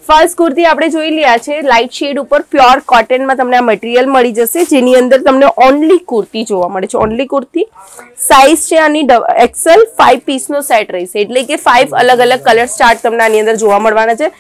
First kurti આપણે જોઈ લ્યા છે લાઇટ શેડ ઉપર પ્યોર કોટન માં તમને આ મટીરીયલ મળી જશે જેની અંદર તમને ઓન્લી કુર્તી જોવા મળે છે ઓન્લી કુર્તી સાઈઝ છે આની એક્સેલ 5 પીસ નો સેટ રહેશે એટલે કે 5 અલગ અલગ કલર ચાર્ટ તમને આની અંદર જોવા મળવાના છે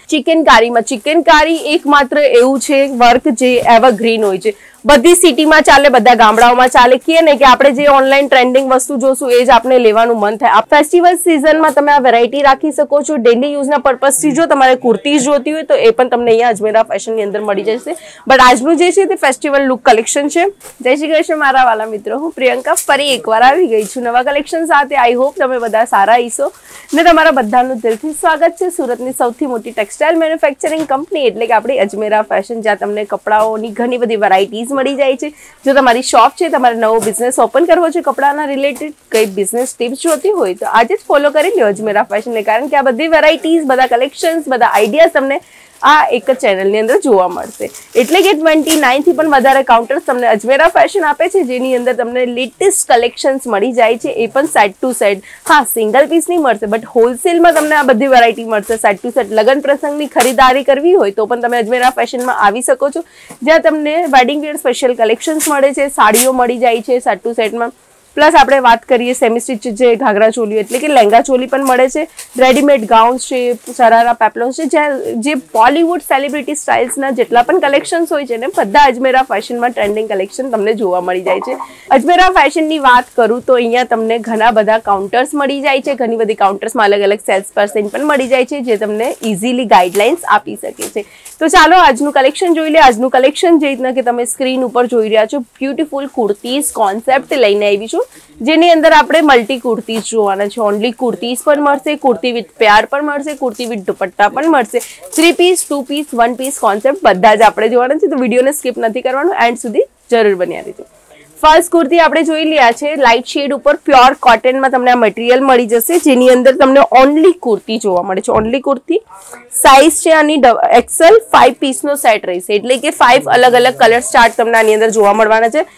ચિકન કારી એકમાત્ર એવું છે વર્ક જે એવરગ્રીન હોય છે બધી સિટીમાં ચાલે બધા ગામડાઓમાં ચાલે કે ને કે આપણે જે ઓનલાઈન ટ્રેન્ડિંગ વસ્તુ જોશું એ જ આપણે લેવાનું મન થાય આ ફેસ્ટિવલ સિઝનમાં તમે આ વેરાયટી રાખી શકો છો ડેલી યુઝના પર્પસથી જો તમારે કુર્તી જોતી હોય તો એ પણ તમને અહીંયા અજમેરા ફેશનની અંદર મળી જશે બટ આજનું જે છે તે ફેસ્ટિવલ લુક કલેક્શન છે જય શ્રી કૃષ્ણ મારા વાલા મિત્રો હું પ્રિયંકા ફરી એકવાર આવી ગઈ છું નવા કલેક્શન સાથે આઈ હોપ તમે બધા સારા હશો ને તમારા બધાનું દિલથી સ્વાગત છે સુરતની સૌથી મોટી ટેક્સટાઇલ મેન્યુફેક્ચરિંગ કંપની એટલે કે આપણી અજમેરા ફેશન જ્યાં તમને કપડાઓની ઘણી બધી વેરાયટીઝ મળી જાય છે જો તમારી શોપ છે તમારે નવો બિઝનેસ ઓપન કરવો છે કપડાના રિલેટેડ કઈ બિઝનેસ ટિપ્સ જોતી હોય તો આજે જ ફોલો કરી લ્યો અજમેરા ફેશનને કારણ કે આ બધી વેરાયટીઝ બધા કલેક્શન્સ બધા આઈડિયાઝ તમને આ એક જ ચેનલની અંદર જોવા મળશે એટલે કે 29 થી પણ વધારે કાઉન્ટર્સ તમને અજમેરા ફેશન આપે છે જેની અંદર તમને લેટેસ્ટ કલેક્શન્સ મળી જાય છે એ પણ સેટ ટુ સેટ હા સિંગલ પીસ નહીં મળશે બટ હોલસેલમાં તમને આ બધી વેરાયટી મળશે સેટ ટુ સેટ લગન પ્રસંગની ખરીદારી કરવી હોય તો પણ તમે અજમેરા ફેશનમાં આવી શકો છો જ્યાં તમને વેડિંગ વેર સ્પેશિયલ કલેક્શન્સ મળે છે સાડીઓ મળી જાય છે સેટ ટુ સેટમાં પ્લસ આપણે વાત કરીએ સેમી સ્ટિચ જે ઘાઘરા ચોલી એટલે કે લહેંગા ચોલી પણ મળે છે રેડીમેડ ગાઉન્સ છે શરારા પેપ્લોન્સ છે જે બોલિવૂડ સેલિબ્રિટી સ્ટાઇલ્સના જેટલા પણ કલેક્શન્સ હોય છે ને બધા અજમેરા ફેશનમાં ટ્રેન્ડિંગ કલેક્શન તમને જોવા મળી જાય છે અજમેરા ફેશનની વાત કરું તો અહીંયા તમને ઘણા બધા કાઉન્ટર્સ મળી જાય છે ઘણી બધી કાઉન્ટર્સમાં અલગ અલગ સેલ્સ પર્સન પણ મળી જાય છે જે તમને ઇઝીલી ગાઈડલાઇન્સ આપી શકે છે તો ચાલો આજનું કલેક્શન જોઈ લે આજનું કલેક્શન જે રીતના કે તમે સ્ક્રીન ઉપર જોઈ રહ્યા છો બ્યુટીફુલ કુર્તીઝ કોન્સેપ્ટ લઈને આવી છું જેની અંદર આપણે મલ્ટી કુર્તીઝ જોવાના છે ઓનલી કુર્તીઝ પણ મળશે કુર્તી વિથ પેર પણ મળશે કુર્તી વિથ દુપટ્ટા પણ મળશે 3 પીસ 2 પીસ 1 પીસ કોન્સેપ્ટ બધા જ આપણે જોવાના છે તો વિડીયોને સ્કીપ નથી કરવાનું એન્ડ સુધી જરૂર બન્યા રહેજો ફર્સ્ટ કુર્તી આપણે જોઈ લ્યા છે લાઇટ શેડ ઉપર પ્યોર કોટનમાં તમને આ મટીરીયલ મળી જશે જેની અંદર તમને ઓનલી કુર્તી જોવા મળે છે ઓનલી કુર્તી સાઈઝ છે આની એક્સેલ 5 પીસ નો સેટ રહેશે એટલે કે 5 અલગ અલગ કલર ચાર્ટ તમને આની અંદર જોવા મળવાના છે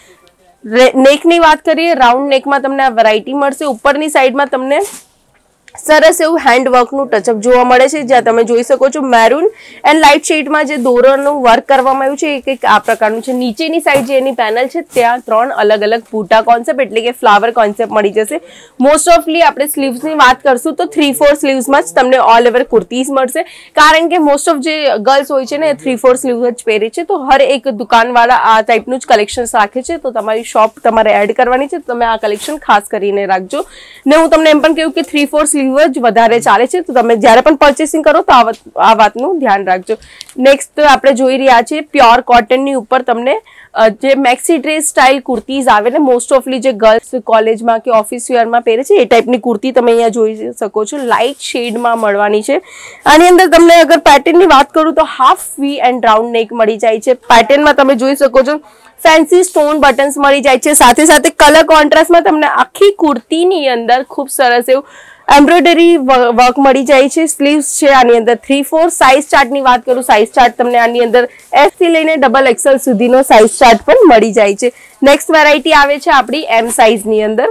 નેકની વાત કરીએ રાઉન્ડ નેકમાં તમને આ વેરાયટી મળશે ઉપરની સાઈડમાં તમને સરસ એવું હેન્ડવર્કનું ટચઅપ જોવા મળે છે જ્યાં તમે જોઈ શકો છો મેરૂન એન્ડ લાઇટ શેડમાં જે દોરાનું વર્ક કરવામાં આવ્યું છે એ કંઈક આ પ્રકારનું છે નીચેની સાઈડ જે એની પેનલ છે ત્યાં 3 અલગ અલગ બૂટા કોન્સેપ્ટ એટલે કે ફ્લાવર કોન્સેપ્ટ મળી જશે મોસ્ટ ઓફલી આપણે સ્લીવ્સની વાત કરશું તો 3/4 સ્લીવ્સમાં જ તમને ઓલ ઓવર કુર્તીઝ મળશે કારણ કે મોસ્ટ ઓફ જે ગર્લ્સ હોય છે ને 3/4 સ્લીવ્સ જ પહેરે છે તો હર એક દુકાનવાળા આ ટાઈપનું જ કલેક્શન રાખે છે તો તમારી શોપ તમારે એડ કરવાની છે તમે આ કલેક્શન ખાસ કરીને રાખજો ને હું તમને એમ પણ કહ્યું કે 3/4 જ વધારે ચાલે છે તો તમે જ્યારે પણ પરચેસિંગ કરો તો આ વાતનું ધ્યાન રાખજો નેક્સ્ટ આપણે જોઈ રહ્યા છે પ્યોર કોટનની ઉપર તમને જે મેક્સી ડ્રેસ સ્ટાઇલ કુર્તીઝ આવે ને મોસ્ટ ઓફલી જે ગર્લ્સ કોલેજમાં કે ઓફિસ વેરમાં પહેરે છે એ ટાઈપની કુર્તી તમે અહીંયા જોઈ શકો છો લાઇટ શેડમાં મળવાની છે આની અંદર તમને અગર પેટર્નની વાત કરું તો હાફ વી એન્ડ રાઉન્ડ નેક મળી જાય છે પેટર્નમાં તમે જોઈ શકો છો ફેન્સી સ્ટોન બટન્સ મળી જાય છે સાથે સાથે કલર કોન્ટ્રાસ્ટમાં તમને આખી કુર્તીની અંદર ખૂબ સરસ એવું એમ્બ્રોઇડરી વર્ક મળી જાય છે સ્લીવ્સ છે આની અંદર 3/4 સાઇઝ ચાર્ટની વાત કરું સાઇઝ ચાર્ટ તમને આની અંદર S થી લઈને XXL સુધીનો સાઇઝ ચાર્ટ પણ મળી જાય છે નેક્સ્ટ વેરાયટી આવે છે આપણી M સાઇઝની અંદર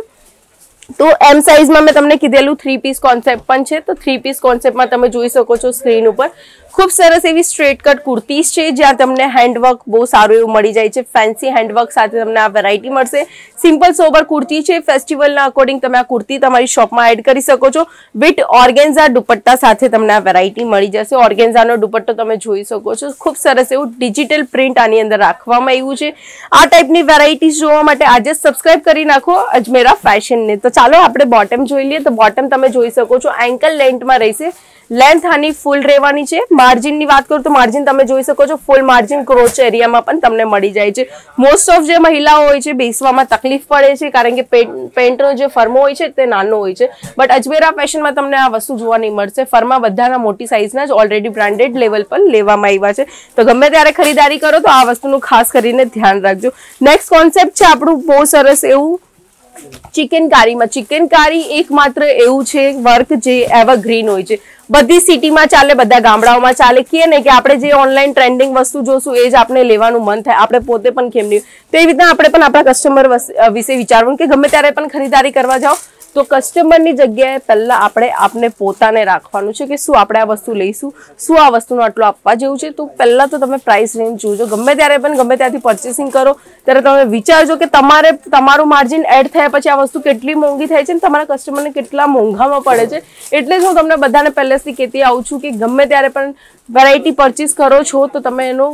તો M સાઇઝમાં મેં તમને કીધેલું 3 પીસ કોન્સેપ્ટ પણ છે તો 3 પીસ કોન્સેપ્ટમાં તમે જોઈ શકો છો સ્ક્રીન ઉપર ખૂબ સરસ એવી સ્ટ્રેટ કટ કુર્તીઝ છે જ્યાં તમને હેન્ડવર્ક બહુ સારું એવું મળી જાય છે ફેન્સી હેન્ડવર્ક સાથે તમને આ વેરાયટી મળશે સિમ્પલ સોબર કુર્તી છે ફેસ્ટિવલના અકોર્ડિંગ તમે આ કુર્તી તમારી શોપમાં એડ કરી શકો છો વિથ ઓર્ગેન્ઝા દુપટ્ટા સાથે તમને આ વેરાયટી મળી જશે ઓર્ગેન્ઝાનો દુપટ્ટો તમે જોઈ શકો છો ખૂબ સરસ એવું ડિજિટલ પ્રિન્ટ આની અંદર રાખવામાં આવ્યું છે આ ટાઈપની વેરાયટીઝ જોવા માટે આજે સબસ્ક્રાઇબ કરી નાખો અજમેરા ફેશનને તો ચાલો આપણે બોટમ જોઈ લઈએ તો બોટમ તમે જોઈ શકો છો એન્કલ લેન્થમાં રહેશે લેન્થ આની ફૂલ રહેવાની છે માર્જિનની વાત કરું તો માર્જિન તમે જોઈ શકો છો ફૂલ માર્જિન ક્રોચ એરિયામાં પણ તમને મળી જાય છે મોસ્ટ ઓફ જે મહિલાઓ હોય છે બેસવામાં તકલીફ પડે છે કારણ કે પેન્ટનો જે ફર્મો હોય છે તે નાનો હોય છે બટ અજમેરા ફેશનમાં તમને આ વસ્તુ જોવા નહીં મળશે ફર્મા બધાના મોટી સાઇઝના જ ઓલરેડી બ્રાન્ડેડ લેવલ પર લેવામાં આવ્યા છે તો ગમે ત્યારે ખરીદારી કરો તો આ વસ્તુનું ખાસ કરીને ધ્યાન રાખજો નેક્સ્ટ કોન્સેપ્ટ છે આપણું બહુ સરસ એવું ચિકન કારી એકમાત્ર એવું છે વર્ક જે એવરગ્રીન હોય છે બધી સિટીમાં ચાલે બધા ગામડાઓમાં ચાલે કે ને કે આપણે જે ઓનલાઈન ટ્રેન્ડિંગ વસ્તુ જોશું એ જ આપણે લેવાનું મન થાય આપણે પોતે પણ કેમ નહીં તો એ રીતના આપણે પણ આપણા કસ્ટમર વિશે વિચારવું કે ગમે ત્યારે પણ ખરીદારી કરવા જાઓ તો કસ્ટમરની જગ્યાએ પહેલા આપણે આપને પોતાને રાખવાનું છે કે શું આપણે આ વસ્તુ લઈશું, શું આ વસ્તુનો આટલો આપવા જેવું છે. તો પહેલા તો તમે પ્રાઇસ રેન્જ જોજો. ગમે ત્યારે પણ ગમે ત્યાંથી પરચેસિંગ કરો ત્યારે તમે વિચારજો કે તમારું માર્જિન એડ થયા પછી આ વસ્તુ કેટલી મોંઘી થાય છે ને તમારા કસ્ટમરને કેટલા મોંઘામાં પડે છે. એટલે જ હું તમને બધાને પહેલેથી કહેતી આવું છું કે ગમે ત્યારે પણ વેરાયટી પરચેસ કરો છો તો તમે એનો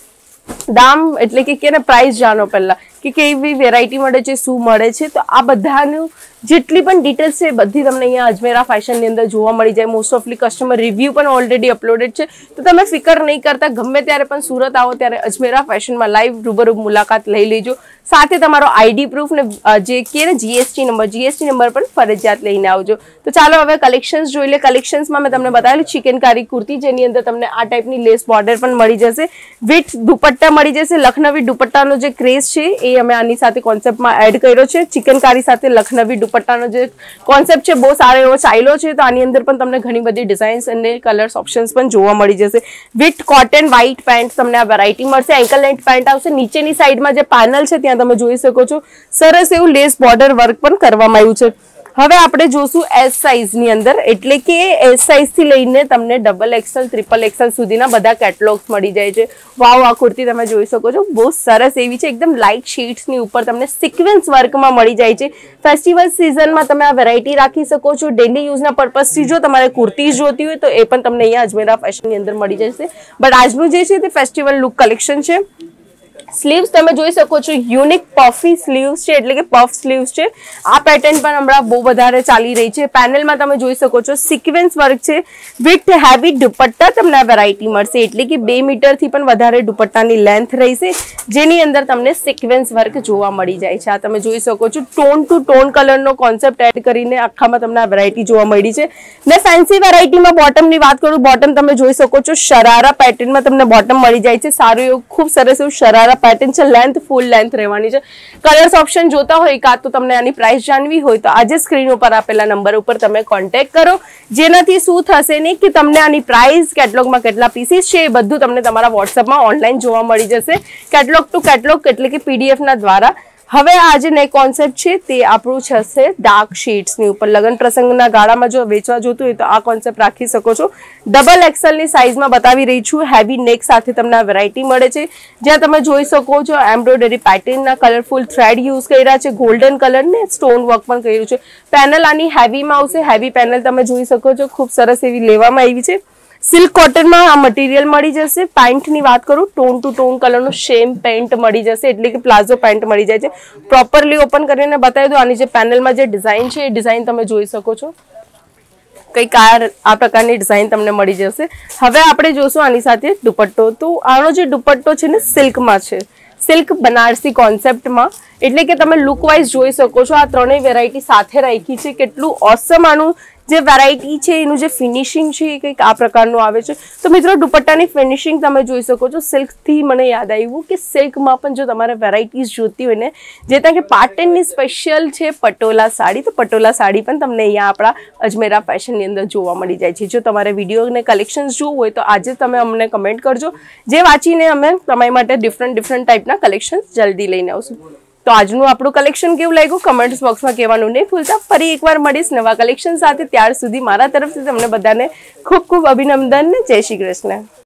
દામ એટલે કે પ્રાઇસ જાણો પહેલા કે કેવી વેરાયટી મળે છે, શું મળે છે. તો આ બધાનું જેટલી પણ ડિટેલ્સ છે બધી તમને અહીંયા અજમેરા ફેશનની અંદર જોવા મળી જાય. મોસ્ટ ઓફલી કસ્ટમર રિવ્યુ પણ ઓલરેડી અપલોડેડ છે. તો તમે ફિકર નહીં કરતા, ગમે ત્યારે પણ સુરત આવો ત્યારે અજમેરા ફેશનમાં લાઈવ રૂબરૂ મુલાકાત લઈ લેજો. સાથે તમારો આઈડી પ્રૂફ ને જે કે જીએસટી નંબર પણ ફરજિયાત લઈને આવજો. તો ચાલો હવે કલેક્શન્સ જોઈ લે. કલેક્શન્સમાં મેં તમને બતાવેલું ચિકનકારી કુર્તી, જેની અંદર તમને આ ટાઈપની લેસ બોર્ડર પણ મળી જશે, વિથ દુપટ્ટા મળી જશે. લખનવી દુપટ્ટાનો જે ક્રેઝ છે એ અમે આની સાથે કોન્સેપ્ટમાં એડ કર્યો છે. ચિકનકારી સાથે લખનવી દુપટ્ટાનો જે કોન્સેપ્ટ છે બહુ સારો એવો ચાલ્યો છે. તો આની અંદર પણ તમને ઘણી બધી ડિઝાઇન્સ અને કલર્સ ઓપ્શન્સ પણ જોવા મળી જશે. વિથ કોટન વ્હાઇટ પેન્ટ તમને આ વેરાયટી મળશે. એન્કલ લેન્થ પેન્ટ આવશે. નીચેની સાઈડમાં જે પેનલ છે ત્યાં તમે જોઈ શકો છો સરસ એવું લેસ બોર્ડર વર્ક પણ કરવામાં આવ્યું છે. હવે આપણે જોશું એસ સાઇઝની અંદર, એટલે કે એસ સાઇઝ થી લઈને તમને XXL, XXL સુધીના બધા કેટલોગ્સ મળી જાય છે. વાવ, આ કુર્તી તમે જોઈ શકો છો બહુ સરસ એવી છે. એકદમ લાઇટ શેડ્સની ઉપર તમને સિક્વન્સ વર્કમાં મળી જાય છે. ફેસ્ટિવલ સિઝનમાં તમે આ વેરાયટી રાખી શકો છો. ડેલી યુઝના પર્પઝથી જો તમારે કુર્તી જોતી હોય તો એ પણ તમને અહીંયા અજમેરા ફેશનની અંદર મળી જશે. બટ આજનું જે છે તે ફેસ્ટિવલ લુક કલેક્શન છે. સ્લીવ્સ તમે જોઈ શકો છો યુનિક પફી સ્લીવ્સ છે, એટલે કે પફ સ્લીવ્સ છે. આ પેટર્ન પણ હમણાં બહુ વધારે ચાલી રહી છે. પેનલમાં તમે જોઈ શકો છો સિક્વન્સ વર્ક છે વિથ હેવી દુપટ્ટા તમને આ વેરાયટી મળશે, એટલે કે 2 મીટરથી પણ વધારે દુપટ્ટાની લેન્થ રહેશે, જેની અંદર તમને સિક્વન્સ વર્ક જોવા મળી જાય છે. આ તમે જોઈ શકો છો ટોન ટુ ટોન કલરનો કોન્સેપ્ટ એડ કરીને આખામાં તમને આ વેરાયટી જોવા મળી છે. ને ફેન્સી વેરાયટીમાં બોટમની વાત કરું, બોટમ તમે જોઈ શકો છો શરારા પેટર્નમાં તમને બોટમ મળી જાય છે. સારું એવું ખૂબ સરસ એવું શરારા પેટર્ન છે. લેન્થ ફૂલ લેન્થ રહેવાની છે. કલર્સ ઓપ્શન જોતા હોય કાં તો તમને આની પ્રાઇસ જાણવી હોય તો આજે સ્ક્રીન ઉપર આપેલા નંબર ઉપર તમે કોન્ટેક્ટ કરો, જેનાથી શું થશે ને કે તમને આની પ્રાઇસ, કેટલોગમાં કેટલા પીસીસ છે એ બધું તમને તમારા વોટ્સઅપમાં ઓનલાઈન જોવા મળી જશે, કેટલોગ ટુ કેટલોગ એટલે કે પીડીએફના દ્વારા. હવે આ જે નેક કોન્સેપ્ટ છે તે આપણું છે ડાર્ક શેડ્સની ઉપર. લગ્ન પ્રસંગના ગાળામાં જો વેચવા જોતું હોય તો આ કોન્સેપ્ટ રાખી શકો છો. XXL ની સાઇઝમાં બતાવી રહી છું. હેવી નેક સાથે તમને આ વેરાયટી મળે છે, જ્યાં તમે જોઈ શકો છો એમ્બ્રોઇડરી પેટર્નના કલરફુલ થ્રેડ યુઝ કર્યા છે, ગોલ્ડન કલર ને સ્ટોન વર્ક પણ કર્યું છે. પેનલ આની હેવીમાં આવશે. હેવી પેનલ તમે જોઈ શકો છો ખૂબ સરસ એવી લેવામાં આવી છે. સિલ્ક કોટનમાં આ મટીરિયલ મળી જશે. પેન્ટની વાત કરું, ટોન ટુ ટોન કલરનો સેમ પેન્ટ મળી જશે, એટલે કે પ્લાઝો પેન્ટ મળી જાય છે. પ્રોપરલી ઓપન કરીને બતાવી દો. આની જે પેનલમાં જે ડિઝાઇન છે એ ડિઝાઇન તમે જોઈ શકો છો. કંઈક આ પ્રકારની ડિઝાઇન તમને મળી જશે. હવે આપણે જોશું આની સાથે દુપટ્ટો. તો આનો જે દુપટ્ટો છે ને સિલ્કમાં છે, સિલ્ક બનારસી કોન્સેપ્ટમાં, એટલે કે તમે લુક વાઇઝ જોઈ શકો છો આ ત્રણેય વેરાયટી સાથે રાખી છે. કેટલું ઓસમ આનું જે વેરાયટી છે એનું જે ફિનિશિંગ છે એ કંઈક આ પ્રકારનું આવે છે. તો મિત્રો દુપટ્ટાની ફિનિશિંગ તમે જોઈ શકો છો. સિલ્કથી મને યાદ આવ્યું કે સિલ્કમાં પણ જો તમારે વેરાયટીઝ જોતી હોય ને, જે ત્યાં કે પાટણની સ્પેશિયલ છે પટોલા સાડી, તો પટોલા સાડી પણ તમને અહીંયા આપણા અજમેરા ફેશનની અંદર જોવા મળી જાય છે. જો તમારે વિડીયો અને કલેક્શન્સ જોવું હોય તો આજે તમે અમને કમેન્ટ કરજો, જે વાંચીને અમે તમારી માટે ડિફરન્ટ ટાઈપના કલેક્શન્સ જલ્દી લઈને આવશું. તો આજનું આપણું કલેક્શન કેવું લાગ્યું કમેન્ટ બોક્સમાં કહેવાનું નહીં ભૂલતા. ફરી એકવાર મળીશ નવા કલેક્શન સાથે. ત્યાર સુધી મારા તરફથી તમને બધાને ખૂબ ખૂબ અભિનંદન ને જય શ્રી કૃષ્ણ.